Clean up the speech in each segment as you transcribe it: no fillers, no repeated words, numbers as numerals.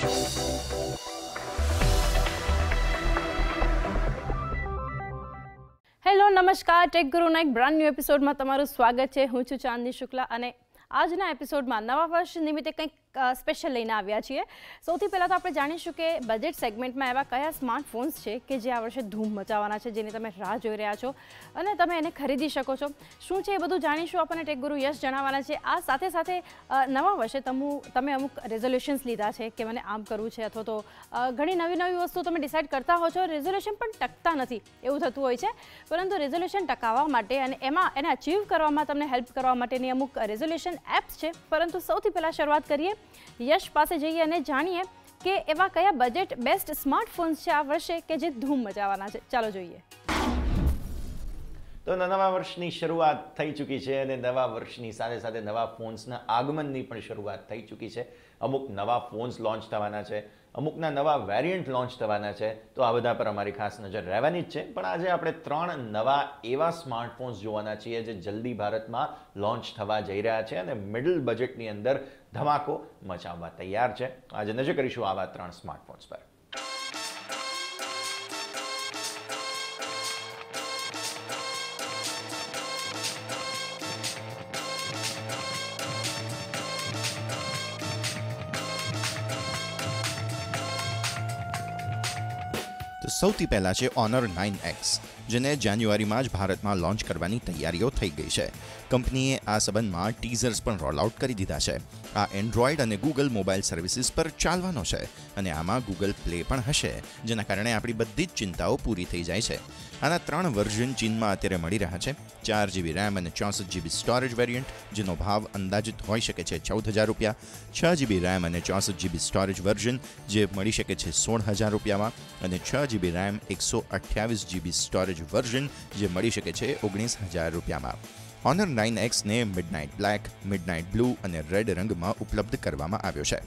Hello નમસ્કાર, tech ગુરુના એક બ્રાન્ડ ન્યૂ એપિસોડમાં તમારું સ્વાગત છે. હું છું ચાંદની શુક્લા અને આજના એપિસોડમાં નવા વર્ષ નિમિત્તે કંઈક સ્પેશિયલ લઈને આવ્યા છીએ. સૌથી પહેલાં તો આપણે જાણીશું કે બજેટ સેગમેન્ટમાં એવા કયા સ્માર્ટફોન્સ છે કે જે આ વર્ષે ધૂમ મચાવવાના છે, જેની તમે રાહ જોઈ રહ્યા છો અને તમે એને ખરીદી શકો છો. શું છે એ બધું જાણીશું. આપણને ટેક ગુરુ યશ જણાવવાના છે. આ સાથે સાથે નવા વર્ષે તમે અમુક રેઝોલ્યુશન્સ લીધા છે કે મને આમ કરવું છે, અથવા તો ઘણી નવી વસ્તુ તમે ડિસાઇડ કરતા હો છો. રેઝોલ્યુશન પણ ટકતા નથી એવું થતું હોય છે, પરંતુ રેઝોલ્યુશન ટકાવવા માટે અને એને અચીવ કરવામાં તમને હેલ્પ કરવા માટેની અમુક રેઝોલ્યુશન એપ્સ છે. પરંતુ સૌથી પહેલાં શરૂઆત કરીએ, યશ પાસે જઈએ અને જાણીએ કે એવા કયા બજેટ બેસ્ટ સ્માર્ટફોન્સ છે આ વર્ષે કે જે ધૂમ મચાવવાના છે. ચાલો જોઈએ. તો નવા વર્ષની શરૂઆત થઈ ચૂકી છે અને નવા વર્ષની સાથે સાથે નવા ફોન્સના આગમનની પણ શરૂઆત થઈ ચૂકી છે. અમુક નવા ફોન્સ લોન્ચ થવાના છે, અમુકના નવા વેરિયન્ટ લોન્ચ થવાના છે. તો આ બધા પર અમારી ખાસ નજર રહેવાની જ છે. પણ આજે આપણે 3 નવા એવા સ્માર્ટફોન્સ જોવાના છીએ જે જલ્દી ભારતમાં લોન્ચ થવા જઈ રહ્યા છે અને મિડલ બજેટની અંદર ધમાકો મચાવવા તૈયાર છે. આજે નજર કરીશું આવા 3 સ્માર્ટફોન્સ પર. સૌથી પહેલા છે Honor 9X, જેને જાન્યુઆરીમાં જ ભારતમાં લોન્ચ કરવાની તૈયારીઓ થઈ ગઈ છે. કંપનીએ આ સંબંધમાં ટીઝર્સ પણ રોલ આઉટ કરી દીધા છે. આ એન્ડ્રોઇડ અને ગૂગલ મોબાઈલ સર્વિસીસ પર ચાલવાનો છે અને આમાં ગૂગલ પ્લે પણ હશે, જેના કારણે આપણી બધી જ ચિંતાઓ પૂરી થઈ જાય છે. આના 3 વર્ઝન ચીનમાં અત્યારે મળી રહ્યા છે. 4GB RAM અને 64GB સ્ટોરેજ વેરિયન્ટ, જેનો ભાવ અંદાજિત હોઈ શકે છે ₹14,000. 6GB RAM અને 64GB સ્ટોરેજ વર્ઝન, જે મળી શકે છે ₹16,000 અને 6GB RAM 128GB storage version, જે મળી શકે છે ₹19,000. Honor 9X ને મિડનાઇટ બ્લેક, મિડનાઇટ બ્લુ અને રેડ રંગમાં ઉપલબ્ધ કરવામાં આવ્યો છે.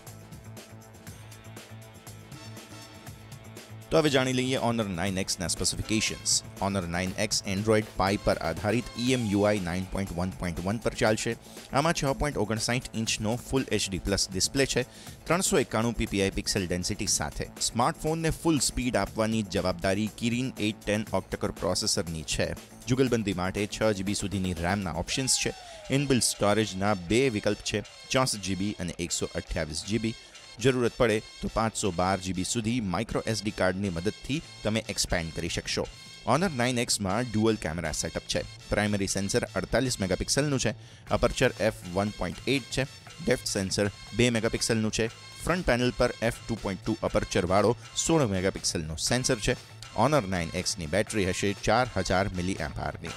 તો હવે જાણી લઈએ Honor 9Xના specifications. Honor 9X Android pie પર આધારિત EMUI 9.1.1 પર ચાલશે. આમાં 6.59 ઇંચનો ફૂલ HD પ્લસ ડિસ્પ્લે છે, 391 ppi પિક્સેલ ડેન્સિટી સાથે. સ્માર્ટફોનને ફૂલ સ્પીડ આપવાની જવાબદારી Kirin 810 ઓક્ટા-કોર પ્રોસેસરની છે. જુગલબંધી માટે 6GB સુધીની રેમના ઓપ્શન્સ છે. ઇનબિલ્ટ સ્ટોરેજના 2 વિકલ્પ છે, 64GB અને 128GB. જરૂરત પડે તો 512GB સુધી માઇક્રો SD કાર્ડની મદદથી તમે એક્સપેન્ડ કરી શકશો. Honor 9Xમાં ડ્યુઅલ કેમેરા સેટઅપ છે. પ્રાઇમરી સેન્સર 48 મેગાપિક્સલનું છે, અપર્ચર f1.8 છે, ડેપ્થ સેન્સર 2 મેગાપિક્સલનું છે, ફ્રન્ટ પેનલ પર f2.2 અપર્ચરવાળો 16 મેગાપિક્સલનો સેન્સર છે. Honor 9Xની બેટરી હશે 4000 mAhની.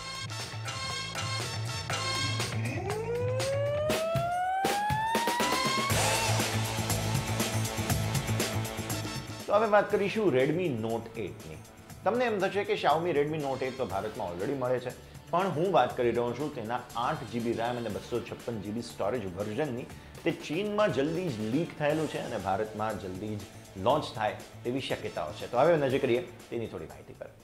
તો હવે વાત કરીશું Redmi Note 8ની. તમને એમ થશે કે Xiaomi Redmi Note 8 તો ભારતમાં ઓલરેડી મળે છે, પણ હું વાત કરી રહ્યો છું તેના 8GB RAM અને 256GB સ્ટોરેજ વર્ઝનની. તે ચીનમાં જલ્દી જ લીક થયેલું છે અને ભારતમાં જલ્દી જ લોન્ચ થાય તેવી શક્યતાઓ છે. તો હવે નજર કરીએ તેની થોડી માહિતી પર.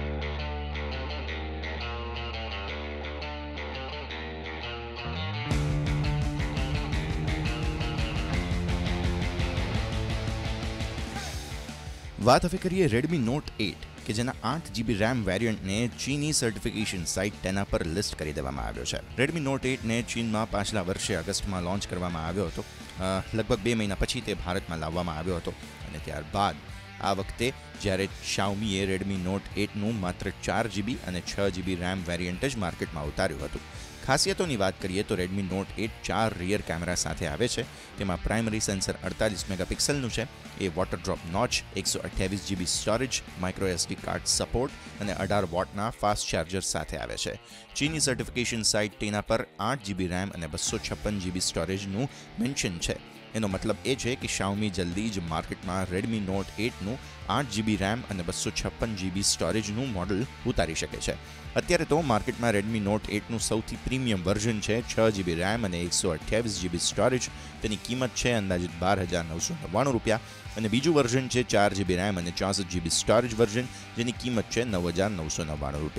વાત હવે કરીએ Redmi Note 8 કે જેના 8GB RAM વેરિયન્ટને ચીની સર્ટિફિકેશન સાઇટ તેના પર લિસ્ટ કરી દેવામાં આવ્યો છે. Redmi Note 8ને ચીનમાં પાછલા વર્ષે ઓગસ્ટમાં લોન્ચ કરવામાં આવ્યો હતો. લગભગ 2 મહિના પછી તે ભારતમાં લાવવામાં આવ્યો હતો અને ત્યારબાદ આ વખતે જ્યારે Xiaomiએ Redmi Note 8નું માત્ર 4GB અને 6GB RAM વેરિયન્ટ જ માર્કેટમાં ઉતાર્યું હતું. ખાસિયતોની વાત કરીએ તો Redmi Note 8 4 રિયર કેમેરા સાથે આવે છે. તેમાં પ્રાઇમરી સેન્સર 48 મેગાપિક્સલનું છે, એ water drop notch, 128GB storage, micro SD card support અને 18 વોટના ફાસ્ટ ચાર્જર સાથે આવે છે. ચીની સર્ટિફિકેશન સાઇટ તેના પર 8GB RAM અને 256GB સ્ટોરેજનું મેન્શન છે. એનો મતલબ એ છે કે Xiaomi જલ્દી જ માર્કેટમાં Redmi Note 8નું 8GB RAM અને 256GB સ્ટોરેજનું મોડલ ઉતારી શકે છે. અત્યારે તો માર્કેટમાં Redmi Note 8નું સૌથી પ્રીમિયમ વર્ઝન છે, 6GB RAM અને 128GB સ્ટોરેજ. તેની કિંમત છે અંદાજિત ₹12,999 અને બીજું વર્ઝન છે 4GB RAM અને 64GB સ્ટોરેજ વર્ઝન, જેની કિંમત છે ₹9,999.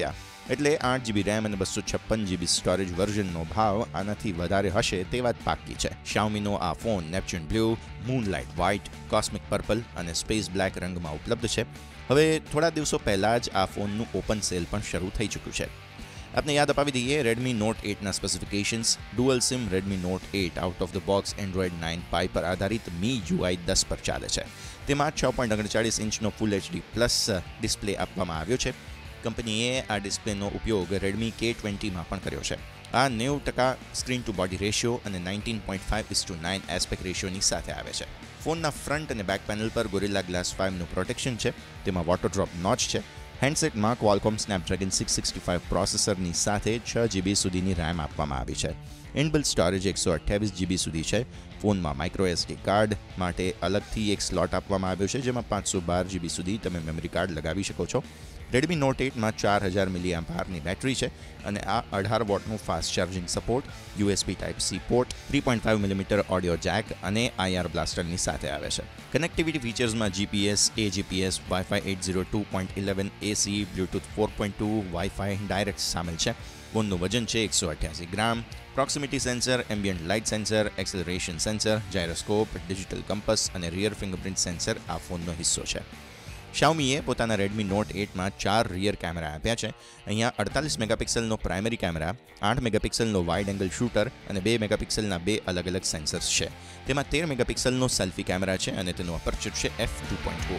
એટલે 8 GB રેમ અને 256 GB સ્ટોરેજ વર્ઝનનો ભાવ આનાથી વધારે હશે તે વાત પાક્કી છે. Xiaomiનો આ phone Neptune blue, moonlight white, cosmic purple અને સ્પેસ બ્લેક રંગમાં ઉપલબ્ધ છે. હવે થોડા દિવસો પહેલા જ આ ફોનનું ઓપન સેલ પણ શરૂ થઈ ચૂક્યું છે. આપને યાદ અપાવી દઈએ, Redmi Note 8ના specifications dual sim Redmi Note 8 out of the box Android 9 Pie પર આધારિત MIUI 10 પર ચાલે છે. તેમાં 6.39 ઇંચનો ફૂલ HD પ્લસ ડિસ્પ્લે આપવામાં આવ્યો છે. કંપનીએ આ ડિસ્પ્લેનો ઉપયોગ Redmi K20માં પણ કર્યો છે. આ 90% સ્ક્રીન ટુ બોડી રેશિયો અને 19.5:9 એસ્પેક્ટ રેશિયોની સાથે આવે છે. ફોનના ફ્રન્ટ અને બેક પેનલ પર Gorilla Glass 5નું પ્રોટેક્શન છે. તેમાં વોટર ડ્રોપ નોચ છે. હેન્ડસેટમાં Qualcomm Snapdragon 665 પ્રોસેસરની સાથે 6 GB સુધીની RAM આપવામાં આવી છે. ઇનબિલ્ટ સ્ટોરેજ 128 GB સુધી છે. ફોનમાં માઇક્રો SD કાર્ડ માટે અલગથી એક સ્લોટ આપવામાં આવ્યો છે, જેમાં 512 GB સુધી તમે મેમરી કાર્ડ લગાવી શકો છો. Redmi Note 8માં 4000 mAhની બેટરી છે અને આ 18 વોટનું fast charging support, USB Type-C port, 3.5mm audio jack અને IR બ્લાસ્ટરની સાથે આવે છે. કનેક્ટિવિટી ફીચર્સમાં GPS, AGPS, Wi-Fi 802.11 AC, Bluetooth 4.2, Wi-Fi direct સામેલ છે. ફોનનું વજન છે 188 ગ્રામ. Proximity sensor, ambient light sensor, acceleration sensor, gyroscope, digital compass અને રિયર ફિંગરપ્રિન્ટ સેન્સર આ ફોનનો હિસ્સો છે. Xiaomiએ પોતાના Redmi Note 8માં 4 રિયર કેમેરા આપ્યા છે. અહીંયા 48 મેગાપિક્સલનો પ્રાઇમરી કેમેરા, 8 મેગાપિક્સલનો વાઇડ એંગલ શૂટર અને 2 મેગાપિક્સલના 2 અલગ અલગ સેન્સર્સ છે. તેમાં 13 મેગાપિક્સલનો સેલ્ફી કેમેરા છે અને તેનું અપર્ચર છે f2.0.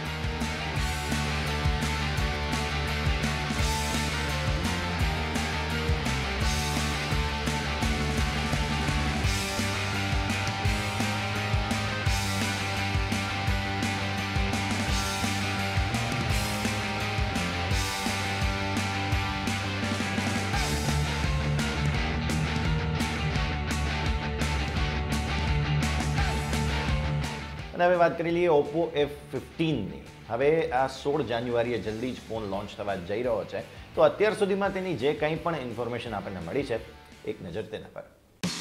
અને હવે વાત કરી લઈએ Oppo F15ની. હવે આ 16 જાન્યુઆરીએ જલ્દી જ ફોન લોન્ચ થવા જઈ રહ્યો છે. તો અત્યાર સુધીમાં તેની જે કંઈ પણ ઇન્ફોર્મેશન આપણને મળી છે, એક નજર તેના પર.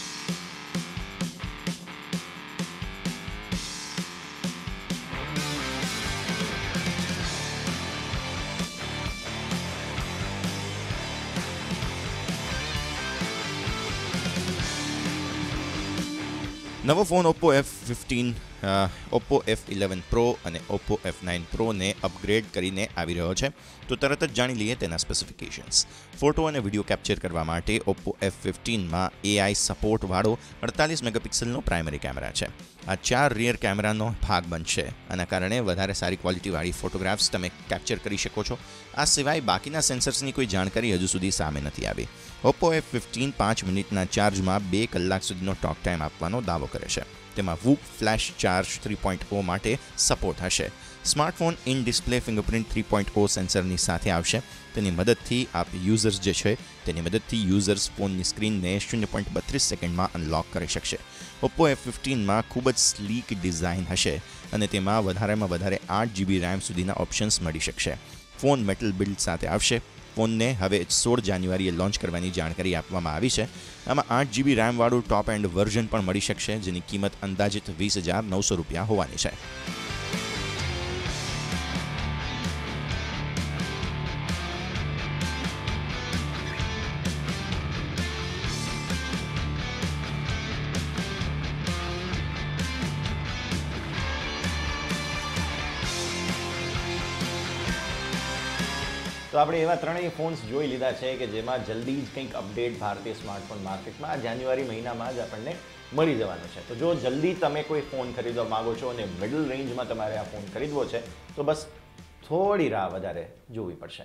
નવો phone Oppo F15, Oppo F11 Pro અને Oppo F9 Proને અપગ્રેડ કરીને આવી રહ્યો છે. તો તરત જ જાણી લઈએ તેના સ્પેસિફિકેશન્સ. ફોટો અને વિડીયો કેપ્ચર કરવા માટે Oppo F15માં AI સપોર્ટવાળો 48 મેગાપિક્સલનો પ્રાઇમરી કેમેરા છે. આ 4 રિયર કેમેરાનો ભાગ બનશે. આના કારણે વધારે સારી ક્વોલિટીવાળી ફોટોગ્રાફ્સ તમે કેપ્ચર કરી શકો છો. આ સિવાય બાકીના સેન્સર્સની કોઈ જાણકારી હજુ સુધી સામે નથી આવી. Oppo F15 5 મિનિટના ચાર્જમાં 2 કલાક સુધીનો ટોક ટાઈમ આપવાનો દાવો કરે છે. તેમાં WHOOP ફ્લેશ ચાર્જ 3.0 માટે સપોર્ટ હશે. સ્માર્ટફોન ઇન ડિસ્પ્લે ફિંગરપ્રિન્ટ 3.0 સેન્સરની સાથે આવશે. તેની મદદથી યુઝર્સ ફોનની સ્ક્રીનને 0.32 સેકન્ડમાં અનલોક કરી શકશે. Oppo F15માં ખૂબ જ સ્લીક ડિઝાઇન હશે અને તેમાં વધારેમાં વધારે 8 GB RAM સુધીના ઓપ્શન્સ મળી શકશે. ફોન મેટલ બિલ્ડ સાથે આવશે. ફોનને હવે 16 જાન્યુઆરીએ લોન્ચ કરવાની જાણકારી આપવામાં આવી છે. આમાં 8 GB RAM વાળું ટોપ એન્ડ વર્ઝન પણ મળી શકશે, જેની કિંમત અંદાજિત ₹20,900 હોવાની છે. તો આપણે એવા ત્રણેય ફોન્સ જોઈ લીધા છે કે જેમાં જલ્દી જ કંઈક અપડેટ ભારતીય સ્માર્ટફોન માર્કેટમાં આ જાન્યુઆરી મહિનામાં જ આપણને મળી જવાનું છે. તો જો જલ્દી તમે કોઈ ફોન ખરીદવા માગો છો અને મિડલ રેન્જમાં તમારે આ ફોન ખરીદવો છે તો બસ થોડી રાહ વધારે જોવી પડશે.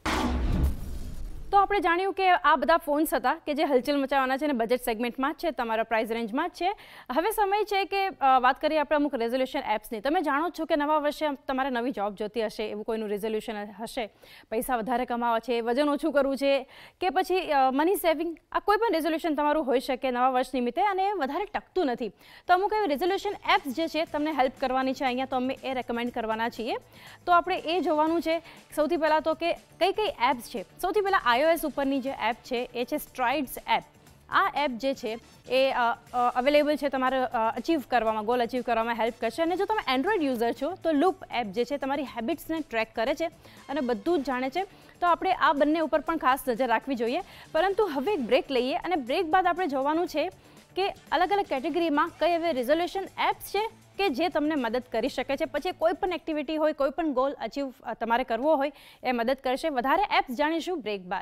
તો આપણે જાણ્યું કે આ બધા ફોન્સ હતા કે જે હલચલ મચાવવાના છે અને બજેટ સેગમેન્ટમાં જ છે, તમારા પ્રાઇસ રેન્જમાં જ છે. હવે સમય છે કે વાત કરીએ આપણે અમુક રેઝોલ્યુશન એપ્સની. તમે જાણો છો કે નવા વર્ષે તમારે નવી જોબ જોતી હશે, એવું કોઈનું રેઝોલ્યુશન હશે, પૈસા વધારે કમાવા છે, વજન ઓછું કરવું છે કે પછી મની સેવિંગ, આ કોઈ પણ રેઝોલ્યુશન તમારું હોઈ શકે નવા વર્ષ નિમિત્તે અને વધારે ટકતું નથી. તો અમુક એવી રેઝોલ્યુશન એપ્સ જે છે તમને હેલ્પ કરવાની છે અહીંયા, તો અમે એ રેકમેન્ડ કરવાના છીએ. તો આપણે એ જોવાનું છે સૌથી પહેલાં તો કે કઈ કઈ એપ્સ છે. સૌથી પહેલાં iOS ઉપરની જે એપ છે એ છે સ્ટ્રાઇડ્સ એપ. આ એપ જે છે એ અવેલેબલ છે તમારે ગોલ અચીવ કરવામાં હેલ્પ કરશે. અને જો તમે એન્ડ્રોઈડ યુઝર છો તો લૂપ એપ જે છે તમારી હેબિટ્સને ટ્રેક કરે છે અને બધું જ જાણે છે. તો આપણે આ બંને ઉપર પણ ખાસ નજર રાખવી જોઈએ. પરંતુ હવે એક બ્રેક લઈએ અને બ્રેક બાદ આપણે જોવાનું છે કે અલગ અલગ કેટેગરીમાં કઈ એવી રિઝોલ્યુશન એપ્સ છે કે જે તમને મદદ કરી શકે છે. પછી કોઈ પણ એક્ટિવિટી હોય, કોઈ પણ ગોલ અચીવ તમારે કરવો હોય એ મદદ કરશે. વધારે એપ્સ જાણીશું બ્રેક બાદ.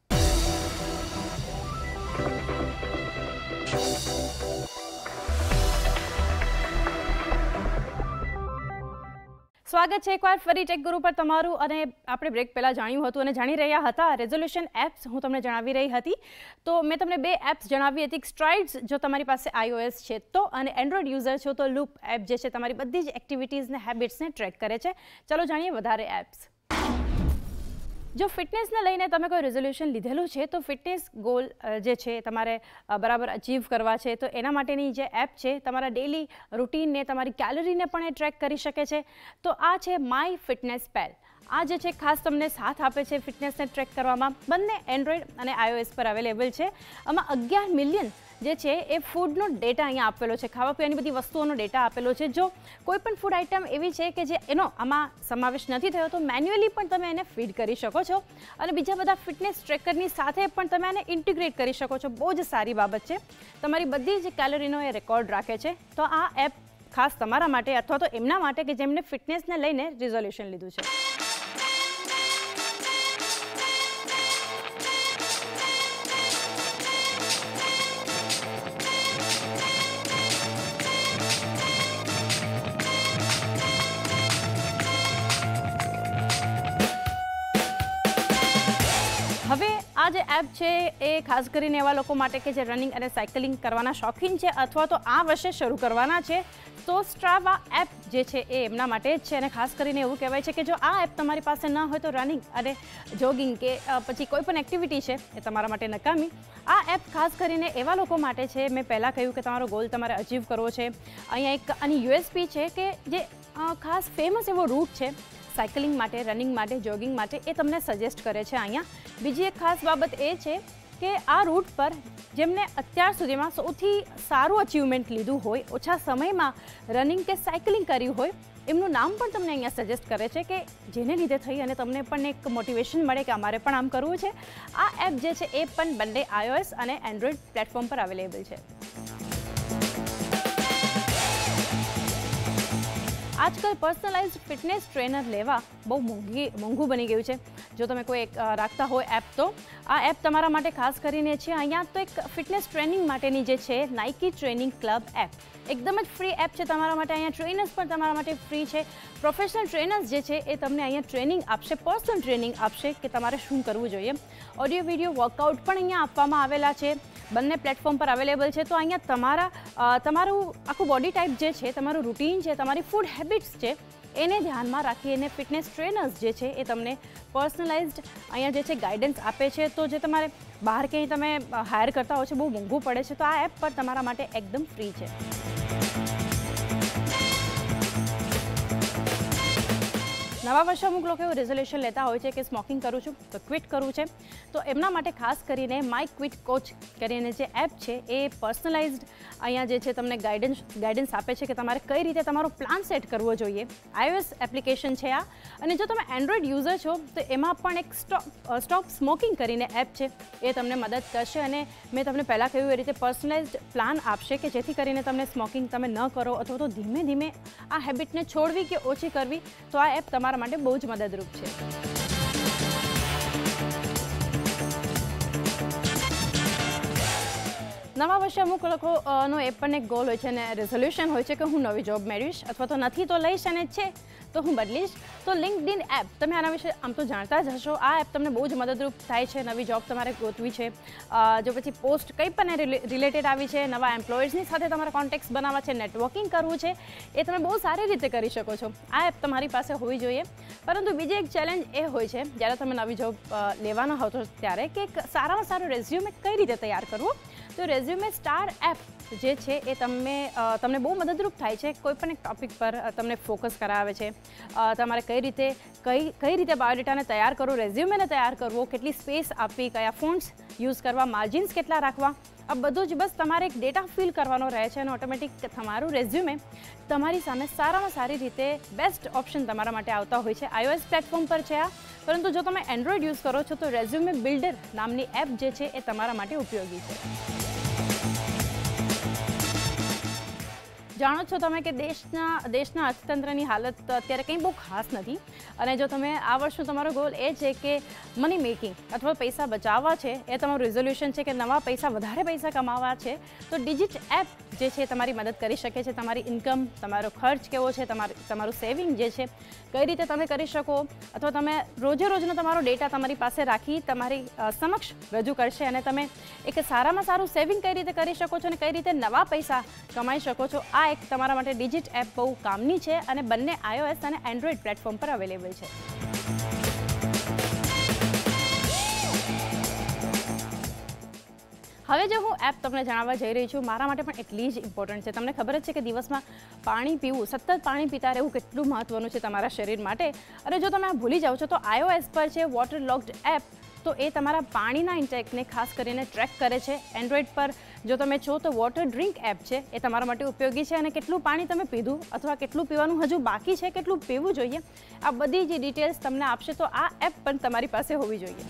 સ્વાગત છે એકવાર ફરી ટેક ગુરુ પર તમારું. અને આપણે બ્રેક પહેલાં જાણ્યું હતું અને જાણી રહ્યા હતા રેઝોલ્યુશન એપ્સ હું તમને જણાવી રહી હતી. તો મેં તમને 2 એપ્સ જણાવી હતી. સ્ટ્રાઇડ્સ જો તમારી પાસે iOS છે તો, અને એન્ડ્રોઈડ યુઝર છો તો લૂપ એપ જે છે તમારી બધી જ એક્ટિવિટીઝને હેબિટ્સને ટ્રેક કરે છે. ચલો જાણીએ વધારે એપ્સ. જો ફિટનેસને લઈને તમે કોઈ રેઝોલ્યુશન લીધેલું છે તો ફિટનેસ ગોલ જે છે તમારે બરાબર અચીવ કરવા છે તો એના માટેની જે એપ છે તમારા ડેલી રૂટીનને, તમારી કેલરીને પણ એ ટ્રેક કરી શકે છે. તો આ છે માય ફિટનેસ પેલ. આ જે છે ખાસ તમને સાથ આપે છે ફિટનેસને ટ્રેક કરવામાં. બંને એન્ડ્રોઈડ અને iOS પર અવેલેબલ છે. આમાં 11 મિલિયન જે છે એ ફૂડનો ડેટા અહીંયા આપેલો છે. ખાવા પીવાની બધી વસ્તુઓનો ડેટા આપેલો છે. જો કોઈ પણ ફૂડ આઇટમ એવી છે કે જે એનો આમાં સમાવેશ નથી થયો તો મેન્યુઅલી પણ તમે એને ફીડ કરી શકો છો. અને બીજા બધા ફિટનેસ ટ્રેકરની સાથે પણ તમે એને ઇન્ટિગ્રેટ કરી શકો છો. બહુ જ સારી બાબત છે. તમારી બધી જ કેલરીનો એ રેકોર્ડ રાખે છે. તો આ એપ ખાસ તમારા માટે અથવા તો એમના માટે કે જેમને ફિટનેસને લઈને રિઝોલ્યુશન લીધું છે. હવે આ જે એપ છે એ ખાસ કરીને એવા લોકો માટે કે જે રનિંગ અને સાયકલિંગ કરવાના શોખીન છે અથવા તો આ વર્ષે શરૂ કરવાના છે તો સ્ટ્રાવા એપ જે છે એ એમના માટે જ છે. અને ખાસ કરીને એવું કહેવાય છે કે જો આ એપ તમારી પાસે ન હોય તો રનિંગ અને જોગિંગ કે પછી કોઈ પણ એક્ટિવિટી છે એ તમારા માટે નકામી. આ એપ ખાસ કરીને એવા લોકો માટે છે. મેં પહેલાં કહ્યું કે તમારો ગોલ તમારે અચીવ કરવો છે. અહીંયા એક આની યુએસપી છે કે જે ખાસ ફેમસ એવો રૂટ છે સાયકલિંગ માટે, રનિંગ માટે, જોગિંગ માટે એ તમને સજેસ્ટ કરે છે અહીંયા. બીજી એક ખાસ બાબત એ છે કે આ રૂટ પર જેમને અત્યાર સુધીમાં સૌથી સારું અચીવમેન્ટ લીધું હોય, ઓછા સમયમાં રનિંગ કે સાયકલિંગ કર્યું હોય, એમનું નામ પણ તમને અહીંયા સજેસ્ટ કરે છે કે જેને લીધે થઈ અને તમને પણ એક મોટિવેશન મળે કે અમારે પણ આમ કરવું છે. આ એપ જે છે એ પણ બંને iOS અને એન્ડ્રોઈડ પ્લેટફોર્મ પર અવેલેબલ છે. આજકાલ પર્સનલાઇઝ્ડ ફિટનેસ ટ્રેનર લેવા બહુ મોંઘું બની ગયું છે. જો તમે કોઈ રાખતા હોય એપ તો આ એપ તમારા માટે ખાસ કરીને છે. અહીંયા તો એક ફિટનેસ ટ્રેનિંગ માટેની જે છે નાઇકી ટ્રેનિંગ ક્લબ એપ એકદમ જ ફ્રી એપ છે તમારા માટે. અહીંયા ટ્રેનર્સ પણ તમારા માટે ફ્રી છે. પ્રોફેશનલ ટ્રેનર્સ જે છે એ તમને અહીંયા ટ્રેનિંગ આપશે, પર્સનલ ટ્રેનિંગ આપશે કે તમારે શું કરવું જોઈએ. ઓડિયો વિડીયો વર્કઆઉટ પણ અહીંયા આપવામાં આવેલા છે. બંને પ્લેટફોર્મ પર અવેલેબલ છે. તો અહીંયા તમારું આખું બોડી ટાઈપ જે છે, તમારું રૂટીન છે, તમારી ફૂડ હેબિટ્સ છે એને ધ્યાનમાં રાખીને ફિટનેસ ટ્રેનર્સ જે છે એ તમને પર્સનલાઇઝ્ડ અહીંયા જે છે ગાઈડન્સ આપે છે. તો જે તમારે બહાર ક્યાંય તમે હાયર કરતા હોય છે બહુ મોંઘું પડે છે તો આ એપ પર તમારા માટે એકદમ ફ્રી છે. નવા વર્ષે અમુક લોકો એવું રેઝોલ્યુશન લેતા હોય છે કે સ્મોકિંગ કરું છું તો ક્વિટ કરવું છે. તો એમના માટે ખાસ કરીને માય ક્વિટ કોચ કરીને જે એપ છે એ પર્સનલાઇઝ્ડ અહીંયા જે છે તમને ગાઈડન્સ આપે છે કે તમારે કઈ રીતે તમારો પ્લાન સેટ કરવો જોઈએ. iOS એપ્લિકેશન છે આ. અને જો તમે એન્ડ્રોઈડ યુઝર છો તો એમાં પણ એક સ્ટોપ સ્મોકિંગ કરીને એપ છે એ તમને મદદ કરશે. અને મેં તમને પહેલાં કહ્યું એ રીતે પર્સનલાઇઝ્ડ પ્લાન આપશે કે જેથી કરીને તમને સ્મોકિંગ તમે ન કરો અથવા તો ધીમે ધીમે આ હેબિટને છોડવી કે ઓછી કરવી. તો આ એપ તમારા માટે બહુ જ મદદરૂપ છે. નવા વર્ષે અમુક લોકોનો એ પણ એક ગોલ હોય છે અને રેઝોલ્યુશન હોય છે કે હું નવી જોબ મેળવીશ અથવા તો નથી તો લઈશ અને છે તો હું બદલીશ. તો લિંક્ડઇન એપ તમે આના વિશે આમ તો જાણતા જ હશો. આ એપ તમને બહુ જ મદદરૂપ થાય છે. નવી જોબ તમારે ગોતવી છે, જો પછી પોસ્ટ કંઈ પણ રિલેટેડ આવી છે, નવા એમ્પ્લોયર્સની સાથે તમારે કોન્ટેક્ટ્સ બનાવવા છે, નેટવર્કિંગ કરવું છે, એ તમે બહુ સારી રીતે કરી શકો છો. આ એપ તમારી પાસે હોવી જોઈએ. પરંતુ બીજી એક ચેલેન્જ એ હોય છે જ્યારે તમે નવી જોબ લેવાના હો તો ત્યારે કે એક સારામાં સારું રેઝ્યુમે કઈ રીતે તૈયાર કરવું. તો રેઝ્યુમે સ્ટાર એપ જે છે એ તમને બહુ મદદરૂપ થાય છે. કોઈ પણ એક ટોપિક પર તમને ફોકસ કરાવે છે. તમારે કઈ રીતે બાયોડેટાને તૈયાર કરવો, રેઝ્યુમેને તૈયાર કરવો, કેટલી સ્પેસ આપવી, કયા ફોન્ટ્સ યુઝ કરવા, માર્જિન્સ કેટલા રાખવા, આ બધું જ બસ તમારે એક ડેટા ફિલ કરવાનો રહે છે અને ઓટોમેટિક તમારું રેઝ્યુમે તમારી સામે સારામાં સારી રીતે બેસ્ટ ઓપ્શન તમારા માટે આવતા હોય છે. iOS પ્લેટફોર્મ પર છે આ, પરંતુ જો તમે એન્ડ્રોઈડ યુઝ કરો છો તો રેઝ્યુમે બિલ્ડર નામની એપ જે છે એ તમારા માટે ઉપયોગી છે. જાણો છો તમે કે દેશના અર્થતંત્રની હાલત અત્યારે કંઈ બહુ ખાસ નથી અને જો તમે આ વર્ષનો તમારો ગોલ એ છે કે મની મેકિંગ અથવા પૈસા બચાવવા છે, એ તમારું રિઝોલ્યુશન છે કે નવા પૈસા વધારે પૈસા કમાવા છે, તો ડિજિટ એપ જે છે તમારી મદદ કરી શકે છે. તમારી ઇન્કમ, તમારો ખર્ચ કેવો છે, તમારું સેવિંગ જે છે કઈ રીતે તમે કરી શકો, અથવા તમે રોજે રોજનો તમારો ડેટા તમારી પાસે રાખી તમારી સમક્ષ રજૂ કરશે અને તમે એક સારામાં સારું સેવિંગ કઈ રીતે કરી શકો છો અને કઈ રીતે નવા પૈસા કમાઈ શકો છો. આ એક તમારા માટે ડિજિટ એપ બહુ કામની છે અને બંને iOS અને એન્ડ્રોઈડ પ્લેટફોર્મ પર અવેલેબલ છે. હવે જો હું એપ તમને જણાવવા જઈ રહી છું, મારા માટે પણ એટલી જ ઇમ્પોર્ટન્ટ છે. તમને ખબર જ છે કે દિવસમાં પાણી પીવું, સતત પાણી પીતા રહેવું કેટલું મહત્વનું છે તમારા શરીર માટે. અને જો તમે આ ભૂલી જાઓ છો તો iOS પર છે વોટર લોક્ડ એપ, તો એ તમારા પાણીના ઇન્ટેકને ખાસ કરીને ટ્રેક કરે છે. એન્ડ્રોઈડ પર જો તમે છો તો વોટર ડ્રિંક એપ છે, એ તમારા માટે ઉપયોગી છે અને કેટલું પાણી તમે પીધું અથવા કેટલું પીવાનું હજુ બાકી છે, કેટલું પીવું જોઈએ, આ બધી જ ડિટેલ્સ તમને આપશે. તો આ એપ પણ તમારી પાસે હોવી જોઈએ.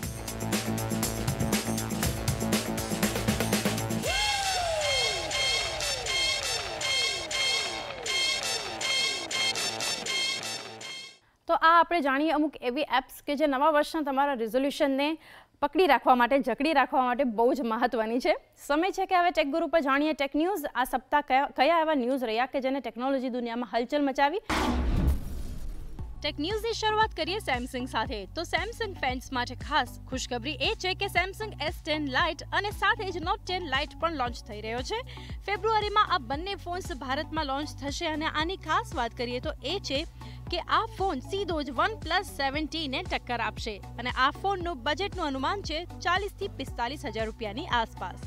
તો આ આપણે જાણીએ અમુક એવી એપ્સ કે જે નવા વર્ષના તમારા રિઝોલ્યુશનને પકડી રાખવા માટે, જકડી રાખવા માટે બહુ જ મહત્વની છે. સમય છે કે હવે ટેક ગુરુ પર જાણીએ ટેક ન્યૂઝ. આ સપ્તાહ કયા એવા ન્યૂઝ રહ્યા કે જેને ટેકનોલોજી દુનિયામાં હલચલ મચાવી. ટેક ન્યૂઝની શરૂઆત કરીએ સેમસંગ સાથે. તો સેમસંગ ફેન્સ માટે ખાસ ખુશખબરી એ છે કે સેમસંગ S10 લાઇટ અને સાથે જ નોટ 10 લાઇટ પણ લોન્ચ થઈ રહ્યો છે. ફેબ્રુઆરીમાં આ બંને ફોન્સ ભારતમાં લોન્ચ થશે અને આની ખાસ વાત કરીએ તો એ છે કે આ ફોન સીધો જ OnePlus 7T ને ટક્કર આપશે અને આ ફોનનું બજેટનું અનુમાન છે 40 થી 45 હજાર રૂપિયાની આસપાસ.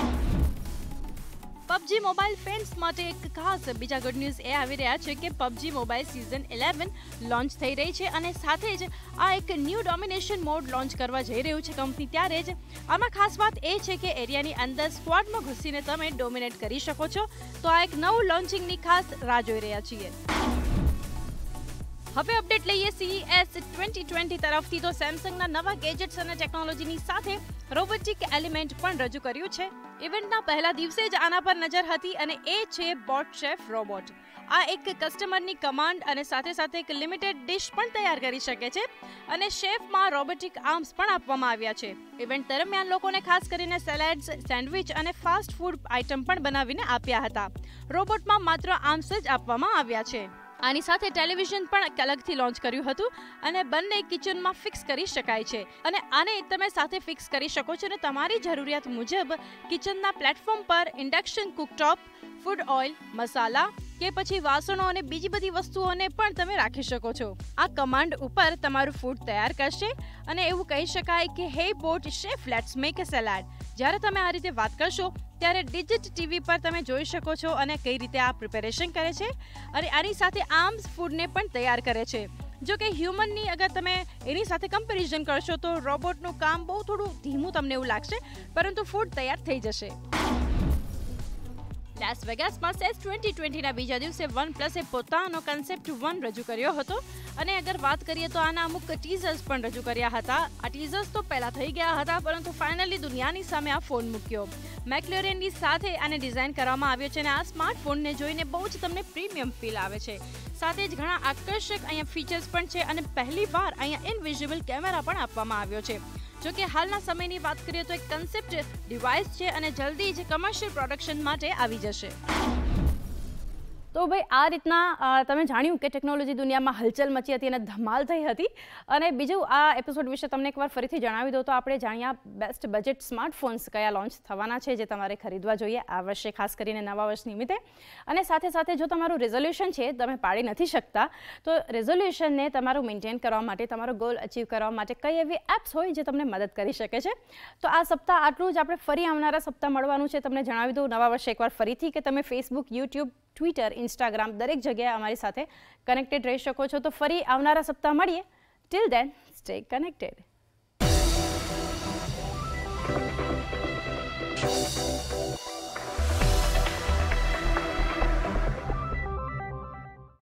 PUBG મોબાઈલ ફેન્સ માટે એક ખાસ બીજા ગુડ ન્યૂઝ એ આવી રહ્યા છે કે PUBG મોબાઈલ સીઝન 11 લોન્ચ થઈ રહી છે અને સાથે જ આ એક ન્યૂ ડોમિનેશન મોડ લોન્ચ કરવા જઈ રહ્યું છે કંપની. ત્યારે જ આમાં ખાસ વાત એ છે કે એરિયાની અંદર સ્ક્વોડમાં ઘૂસીને તમે ડોમિનેટ કરી શકો છો. તો આ એક નવું લોન્ચિંગની ખાસ રાહ જોઈ રહ્યા છીએ. હવે અપડેટ લઈએ CES 2020 તરફથી. તો સેમસંગના નવા ગેજેટ્સ અને ટેકનોલોજીની સાથે રોબોટિક એલિમેન્ટ પણ રજૂ કર્યું છે. ઇવેન્ટના પહેલા દિવસે જ આના પર નજર હતી અને એ છે બોટ શેફ રોબોટ. આ એક કસ્ટમરની કમાન્ડ અને સાથે સાથે એક લિમિટેડ ડિશ પણ તૈયાર કરી શકે છે અને શેફમાં રોબોટિક આર્મ્સ પણ આપવામાં આવ્યા છે. ઇવેન્ટ દરમિયાન લોકોને ખાસ કરીને સેલેડ્સ, સેન્ડવિચ અને ફાસ્ટ ફૂડ આઇટમ પણ બનાવીને આપ્યા હતા. રોબોટમાં માત્ર આર્મ્સ જ આપવામાં આવ્યા છે. આની સાથે ટેલિવિઝન પણ અલગથી લોન્ચ કર્યું હતું અને બંને કિચનમાં ફિક્સ કરી શકાય છે અને આને તમે સાથે ફિક્સ કરી શકો છો અને તમારી જરૂરિયાત મુજબ કિચનના પ્લેટફોર્મ પર ઇન્ડક્શન કુકટોપ, ફૂડ ઓઇલ, મસાલા કે પછી વાસણો અને બીજી બધી વસ્તુઓને પણ તમે રાખી શકો છો. આ કમાન્ડ ઉપર તમારું ફૂડ તૈયાર કરશે અને એવું કહી શકાય કે hey bot chef, let's make a salad. જ્યારે તમે આ રીતે વાત કરશો ત્યારે ડિજિટ ટીવી પર તમે જોઈ શકો છો અને કઈ રીતે આ પ્રિપેરેશન કરે છે અને આની સાથે આર્મ્સ ફૂડને પણ તૈયાર કરે છે. જો કે હ્યુમનની અગર તમે એની સાથે કમ્પેરિઝન કરશો તો રોબોટનું કામ બહુ થોડું ધીમું તમને એવું લાગશે, પરંતુ ફૂડ તૈયાર થઈ જશે. લાસ વેગાસમાં CES 2020ના બીજા દિવસે OnePlusએ પોતાનો કન્સેપ્ટ 1 રજૂ કર્યો હતો અને અગર વાત કરીએ તો આના અમુક ટીઝર્સ પણ રજૂ કર્યા હતા. આ ટીઝર્સ તો પહેલા થઈ ગયા હતા, પરંતુ ફાઇનલી દુનિયાની સામે આ ફોન મૂક્યો. મેકલેરનની સાથે આને ડિઝાઇન કરવામાં આવ્યો છે અને આ સ્માર્ટફોનને જોઈને બહુ જ તમને પ્રીમિયમ ફીલ આવે છે. સાથે જ ઘણા આકર્ષક અહીંયા ફીચર્સ પણ છે અને પહેલીવાર અહીંયા ઇનવિઝિબલ કેમેરા પણ આપવામાં આવ્યો છે. જો કે હાલના સમયની વાત કરીએ તો એક કન્સેપ્ટ ડિવાઇસ છે અને જલ્દી જ કમર્શિયલ પ્રોડક્શન માટે આવી જશે. તો ભાઈ આ રીતના તમે જાણ્યું કે ટેકનોલોજી દુનિયામાં હલચલ મચી હતી અને ધમાલ થઈ હતી. અને બીજું આ એપિસોડ વિશે તમને એકવાર ફરીથી જણાવી દઉં તો આપણે જાણ્યા બેસ્ટ બજેટ સ્માર્ટફોન્સ કયા લોન્ચ થવાના છે જે તમારે ખરીદવા જોઈએ આ વર્ષે, ખાસ કરીને નવા વર્ષ નિમિત્તે. અને સાથે સાથે જો તમારું રેઝોલ્યુશન છે તમે પાડી નથી શકતા તો રેઝોલ્યુશનને તમારું મેન્ટેન કરવા માટે, તમારો ગોલ અચીવ કરવા માટે કઈ એવી એપ્સ હોય જે તમને મદદ કરી શકે છે. તો આ સપ્તાહ આટલું જ. આપણે ફરી આવનારા સપ્તાહ મળવાનું છે. તમને જણાવી દઉં નવા વર્ષે એકવાર ફરીથી કે તમે ફેસબુક, યુટ્યુબ, ટ્વિટર, ઇન્સ્ટાગ્રામ દરેક જગ્યાએ અમારી સાથે કનેક્ટેડ રહી શકો છો. તો ફરી આવનારા સપ્તાહ મળીએ. Till then stay connected.